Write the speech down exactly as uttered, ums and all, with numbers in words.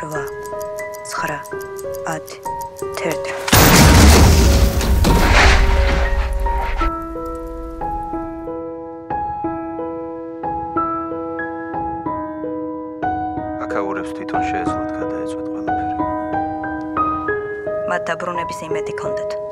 რვა, ცხრა, ათი, თერთმეტ. აკაურებს თვითონ შეეძლოთ გადაეწყვეტ ყველაფერი. მათ დაბრუნების იმედი ჰქონდათ.